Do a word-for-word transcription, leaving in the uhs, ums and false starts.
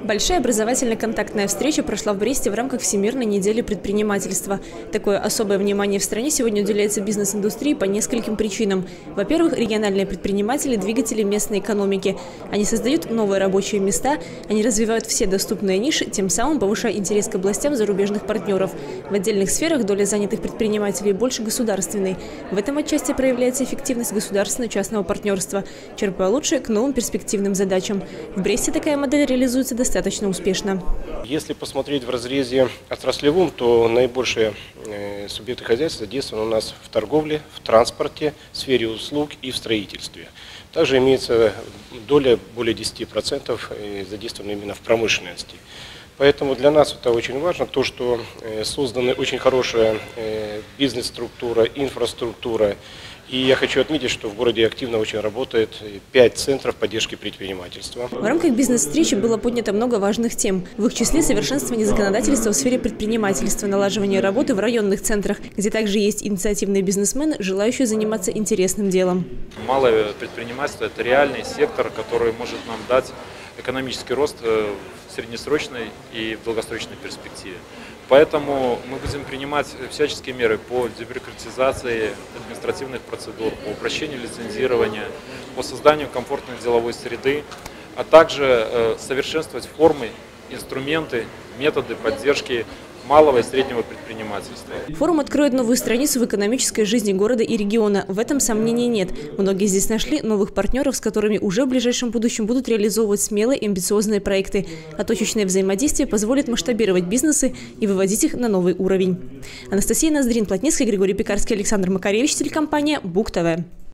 Большая образовательно-контактная встреча прошла в Бресте в рамках Всемирной недели предпринимательства. Такое особое внимание в стране сегодня уделяется бизнес-индустрии по нескольким причинам. Во-первых, региональные предприниматели – двигатели местной экономики. Они создают новые рабочие места, они развивают все доступные ниши, тем самым повышая интерес к областям зарубежных партнеров. В отдельных сферах доля занятых предпринимателей больше государственной. В этом отчасти проявляется эффективность государственно-частного партнерства, черпая лучшее к новым перспективным задачам. В Бресте такая модель реализуется достаточно достаточно успешно. Если посмотреть в разрезе отраслевом, то наибольшие субъекты хозяйства задействованы у нас в торговле, в транспорте, в сфере услуг и в строительстве. Также имеется доля более десяти процентов задействована именно в промышленности. Поэтому для нас это очень важно, то, что создана очень хорошая бизнес-структура, инфраструктура. И я хочу отметить, что в городе активно очень работает пять центров поддержки предпринимательства. В рамках бизнес-встречи было поднято много важных тем. В их числе совершенствование законодательства в сфере предпринимательства, налаживание работы в районных центрах, где также есть инициативные бизнесмены, желающие заниматься интересным делом. Малое предпринимательство – это реальный сектор, который может нам дать экономический рост в среднесрочной и в долгосрочной перспективе. Поэтому мы будем принимать всяческие меры по дебюрократизации административных процедур, по упрощению лицензирования, по созданию комфортной деловой среды, а также совершенствовать формы, инструменты, методы поддержки малого и среднего предпринимательства. Форум откроет новую страницу в экономической жизни города и региона. В этом сомнений нет. Многие здесь нашли новых партнеров, с которыми уже в ближайшем будущем будут реализовывать смелые и амбициозные проекты. А точечное взаимодействие позволит масштабировать бизнесы и выводить их на новый уровень. Анастасия Ноздрин, Плотницкая, Григорий Пекарский, Александр Макаревич, телекомпания БУК ТВ.